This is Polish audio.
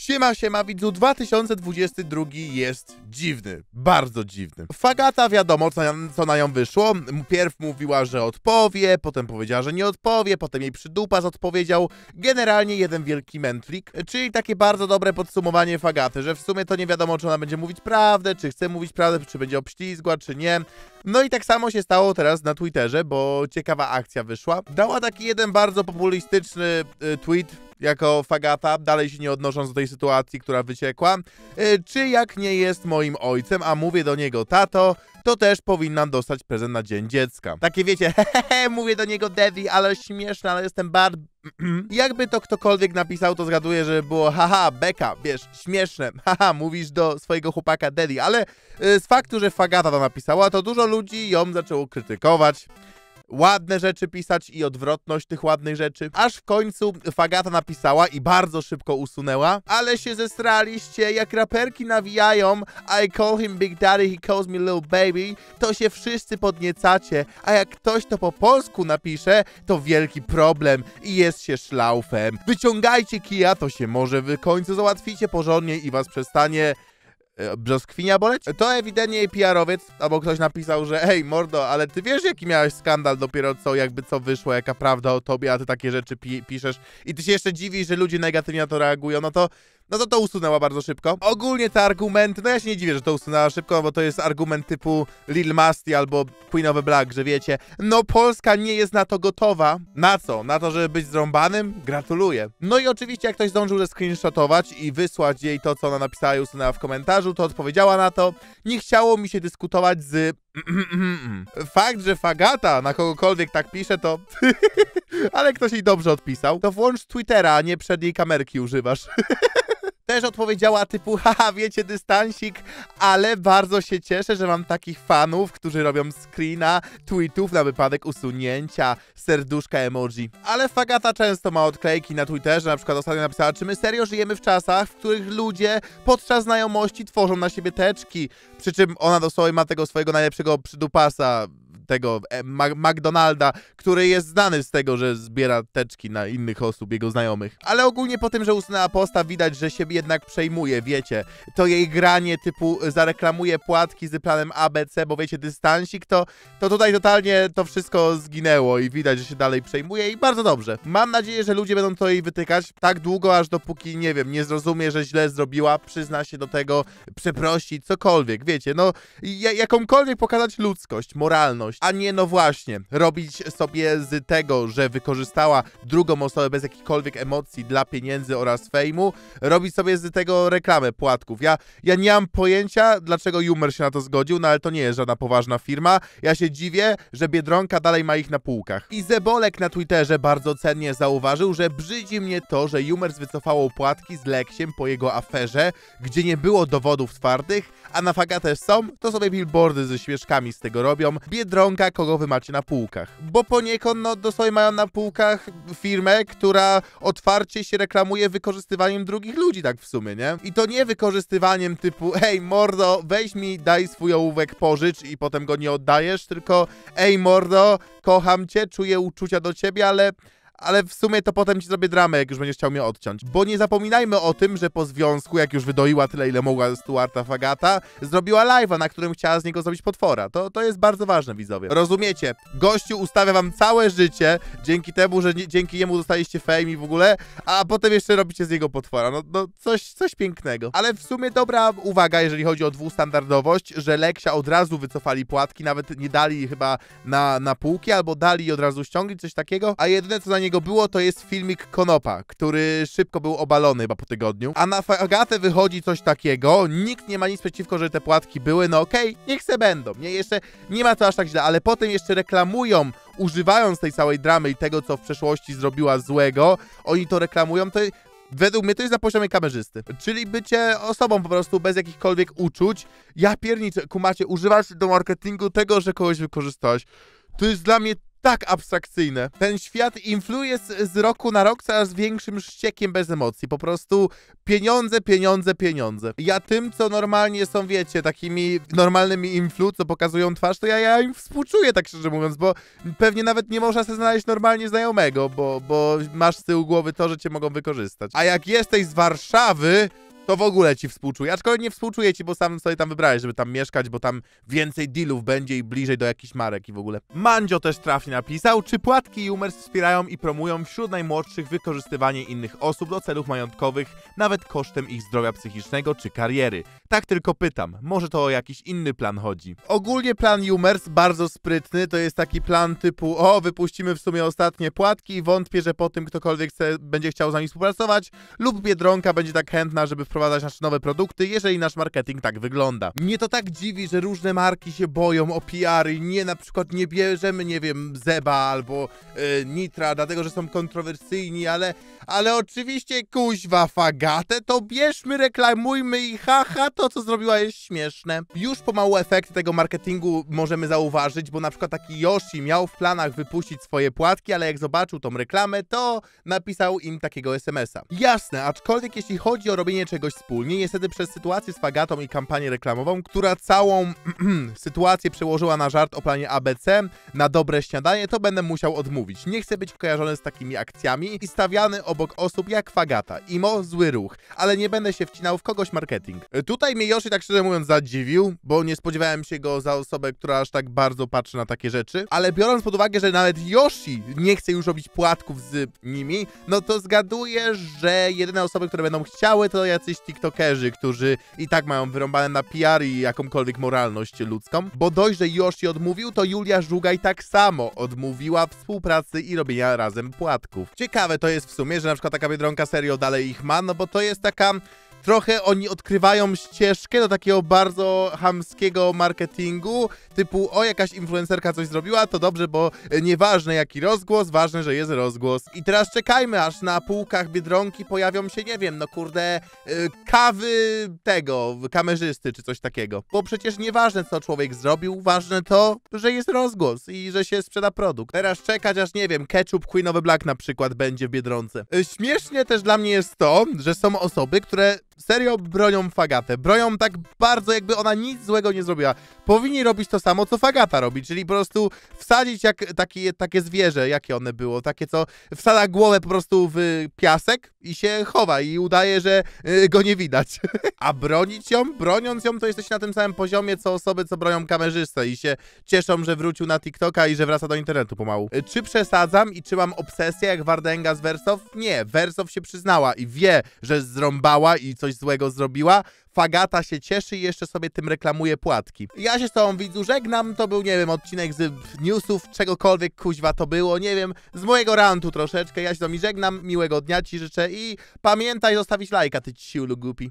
Siema widzu, 2022 jest dziwny, bardzo dziwny. Fagata wiadomo, co na nią wyszło. Pierw mówiła, że odpowie, potem powiedziała, że nie odpowie, potem jej przydupas odpowiedział. Generalnie jeden wielki mętlik, czyli takie bardzo dobre podsumowanie Fagaty, że w sumie to nie wiadomo, czy ona będzie mówić prawdę, czy chce mówić prawdę, czy będzie obślizgła, czy nie. No i tak samo się stało teraz na Twitterze, bo ciekawa akcja wyszła. Dała taki jeden bardzo populistyczny tweet, jako Fagata, dalej się nie odnosząc do tej sytuacji, która wyciekła. Czy jak nie jest moim ojcem, a mówię do niego tato, to też powinnam dostać prezent na Dzień Dziecka. Takie wiecie, hehehe, mówię do niego daddy, ale śmieszne, ale jestem bardzo... Jakby to ktokolwiek napisał, to zgaduję, że było haha, beka, wiesz, śmieszne, haha, mówisz do swojego chłopaka daddy, ale z faktu, że Fagata to napisała, to dużo ludzi ją zaczęło krytykować. Ładne rzeczy pisać i odwrotność tych ładnych rzeczy. Aż w końcu Fagata napisała i bardzo szybko usunęła. Ale się zestraliście, jak raperki nawijają I call him Big Daddy, he calls me little baby, to się wszyscy podniecacie, a jak ktoś to po polsku napisze, to wielki problem i jest się szlaufem. Wyciągajcie kija, to się może w końcu załatwicie porządnie i was przestanie... brzoskwinia boleć? To ewidentnie jej PR-owiec, albo ktoś napisał, że hej mordo, ale ty wiesz jaki miałeś skandal dopiero co, jakby co wyszło, jaka prawda o tobie, a ty takie rzeczy piszesz i ty się jeszcze dziwisz, że ludzie negatywnie na to reagują, no to usunęła bardzo szybko. Ogólnie te argumenty, no ja się nie dziwię, że to usunęła szybko, bo to jest argument typu Lil Masti albo Queen of the Black, że wiecie, no Polska nie jest na to gotowa. Na co? Na to, żeby być zrąbanym? Gratuluję. No i oczywiście jak ktoś zdążył zescreenshotować i wysłać jej to, co ona napisała i usunęła w komentarzu, to odpowiedziała na to, nie chciało mi się dyskutować z... Fakt, że Fagata na kogokolwiek tak pisze, to... ale ktoś jej dobrze odpisał. To włącz Twittera, a nie przedniej kamerki używasz. Też odpowiedziała typu, haha, wiecie, dystansik, ale bardzo się cieszę, że mam takich fanów, którzy robią screena tweetów na wypadek usunięcia, serduszka emoji. Ale Fagata często ma odklejki na Twitterze, na przykład ostatnio napisała, czy my serio żyjemy w czasach, w których ludzie podczas znajomości tworzą na siebie teczki, przy czym ona dosłownie ma tego swojego najlepszego przydupasa, tego McDonalda, który jest znany z tego, że zbiera teczki na innych osób, jego znajomych. Ale ogólnie po tym, że usunęła posta, widać, że się jednak przejmuje, wiecie. To jej granie typu zareklamuje płatki z planem ABC, bo wiecie, dystansik, to tutaj totalnie to wszystko zginęło i widać, że się dalej przejmuje i bardzo dobrze. Mam nadzieję, że ludzie będą to jej wytykać tak długo, aż dopóki, nie wiem, nie zrozumie, że źle zrobiła, przyzna się do tego, przeprosi, cokolwiek, wiecie, no jakąkolwiek pokazać ludzkość, moralność, a nie, no właśnie, robić sobie z tego, że wykorzystała drugą osobę bez jakichkolwiek emocji dla pieniędzy oraz fejmu, robić sobie z tego reklamę płatków. Ja nie mam pojęcia, dlaczego Jumer się na to zgodził, no ale to nie jest żadna poważna firma. Ja się dziwię, że Biedronka dalej ma ich na półkach. I Zebolek na Twitterze bardzo cennie zauważył, że brzydzi mnie to, że Jumers wycofało płatki z Leksiem po jego aferze, gdzie nie było dowodów twardych, a na Fagatę są, to sobie billboardy ze śmieszkami z tego robią. Biedronka, kogo wy macie na półkach? Bo poniekąd, no dosłownie mają na półkach firmę, która otwarcie się reklamuje wykorzystywaniem drugich ludzi, tak w sumie, nie? I to nie wykorzystywaniem typu, hej mordo, weź mi, daj swój ołówek, pożycz i potem go nie oddajesz, tylko ej mordo, kocham cię, czuję uczucia do ciebie, ale w sumie to potem ci zrobię dramę, jak już będziesz chciał mnie odciąć. Bo nie zapominajmy o tym, że po związku, jak już wydoiła tyle, ile mogła Stuarta Fagata, zrobiła live'a, na którym chciała z niego zrobić potwora. To jest bardzo ważne, widzowie. Rozumiecie? Gościu ustawia wam całe życie, dzięki temu, że dzięki jemu dostaliście fame i w ogóle, a potem jeszcze robicie z niego potwora. No coś pięknego. Ale w sumie dobra uwaga, jeżeli chodzi o dwustandardowość, że Leksia od razu wycofali płatki, nawet nie dali chyba na półki, albo dali i od razu ściągnąć, coś takiego, a jedyne co na niego było, to jest filmik Konopa, który szybko był obalony chyba po tygodniu. A na Fagatę wychodzi coś takiego, nikt nie ma nic przeciwko, że te płatki były, no okej, niech se będą, nie, jeszcze nie ma to aż tak źle, ale potem jeszcze reklamują, używając tej całej dramy i tego, co w przeszłości zrobiła złego, oni to reklamują, to według mnie to jest na poziomie kamerzysty. Czyli bycie osobą po prostu bez jakichkolwiek uczuć. Ja pierniczę, kumacie, używasz do marketingu tego, że kogoś wykorzystałaś. To jest dla mnie tak abstrakcyjne. Ten świat influje z roku na rok coraz większym ściekiem bez emocji. Po prostu pieniądze, pieniądze, pieniądze. Ja tym, co normalnie są, wiecie, takimi normalnymi influ, co pokazują twarz, to ja im współczuję, tak szczerze mówiąc, bo pewnie nawet nie można sobie znaleźć normalnie znajomego, bo masz z tyłu głowy to, że cię mogą wykorzystać. A jak jesteś z Warszawy, to w ogóle ci współczuję. Aczkolwiek nie współczuję ci, bo sam sobie tam wybrałeś, żeby tam mieszkać, bo tam więcej dealów będzie i bliżej do jakichś marek i w ogóle. Mandzio też trafnie napisał, czy płatki Jumers wspierają i promują wśród najmłodszych wykorzystywanie innych osób do celów majątkowych, nawet kosztem ich zdrowia psychicznego czy kariery. Tak tylko pytam, może to o jakiś inny plan chodzi. Ogólnie plan Jumers bardzo sprytny, to jest taki plan typu, o, wypuścimy w sumie ostatnie płatki, wątpię, że po tym ktokolwiek będzie chciał z nami współpracować, lub Biedronka będzie tak chętna, żeby wprowadzać nasze nowe produkty, jeżeli nasz marketing tak wygląda. Mnie to tak dziwi, że różne marki się boją o PR-y, na przykład nie bierzemy, nie wiem, Zeba albo Nitra, dlatego, że są kontrowersyjni, ale oczywiście, kuźwa, Fagatę, to bierzmy, reklamujmy i haha, to co zrobiła jest śmieszne. Już pomału efekty tego marketingu możemy zauważyć, bo na przykład taki Yoshi miał w planach wypuścić swoje płatki, ale jak zobaczył tą reklamę, to napisał im takiego SMS-a. Jasne, aczkolwiek jeśli chodzi o robienie czegoś wspólnie, niestety przez sytuację z Fagatą i kampanię reklamową, która całą sytuację przełożyła na żart o planie ABC, na dobre śniadanie, to będę musiał odmówić. Nie chcę być kojarzony z takimi akcjami i stawiany obok osób jak Fagata. Imo, zły ruch, ale nie będę się wcinał w kogoś marketing. Tutaj mnie Yoshi, tak szczerze mówiąc, zadziwił, bo nie spodziewałem się go za osobę, która aż tak bardzo patrzy na takie rzeczy, ale biorąc pod uwagę, że nawet Yoshi nie chce już robić płatków z nimi, no to zgaduję, że jedyne osoby, które będą chciały, to jacyś tiktokerzy, którzy i tak mają wyrąbane na PR i jakąkolwiek moralność ludzką, bo dość, że Yoshi odmówił, to Julia Żugaj tak samo odmówiła współpracy i robienia razem płatków. Ciekawe to jest w sumie, że na przykład taka Biedronka serio dalej ich ma, no bo to jest taka... Trochę oni odkrywają ścieżkę do takiego bardzo chamskiego marketingu, typu o, jakaś influencerka coś zrobiła, to dobrze, bo nieważne jaki rozgłos, ważne, że jest rozgłos. I teraz czekajmy, aż na półkach Biedronki pojawią się, nie wiem, no kurde, kawy tego, kamerzysty czy coś takiego. Bo przecież nieważne co człowiek zrobił, ważne to, że jest rozgłos i że się sprzeda produkt. Teraz czekać aż, nie wiem, ketchup Queen of Black na przykład będzie w Biedronce. Śmiesznie też dla mnie jest to, że są osoby, które serio bronią Fagatę. Bronią tak bardzo, jakby ona nic złego nie zrobiła. Powinni robić to samo, co Fagata robi, czyli po prostu wsadzić jak takie zwierzę, jakie one było, takie co wsadza głowę po prostu w piasek i się chowa i udaje, że go nie widać. A bronić ją? Broniąc ją, to jesteś na tym samym poziomie, co osoby, co bronią kamerzystę i się cieszą, że wrócił na TikToka i że wraca do internetu pomału. Czy przesadzam i czy mam obsesję jak Wardęga z Wersow? Nie, Wersow się przyznała i wie, że zrąbała i coś złego zrobiła. Fagata się cieszy i jeszcze sobie tym reklamuje płatki. Ja się z tobą, widzu, żegnam. To był, nie wiem, odcinek z newsów, czegokolwiek kuźwa to było, nie wiem, z mojego rantu troszeczkę. Ja się z tobą żegnam, miłego dnia ci życzę i pamiętaj zostawić lajka, ty ciulu głupi.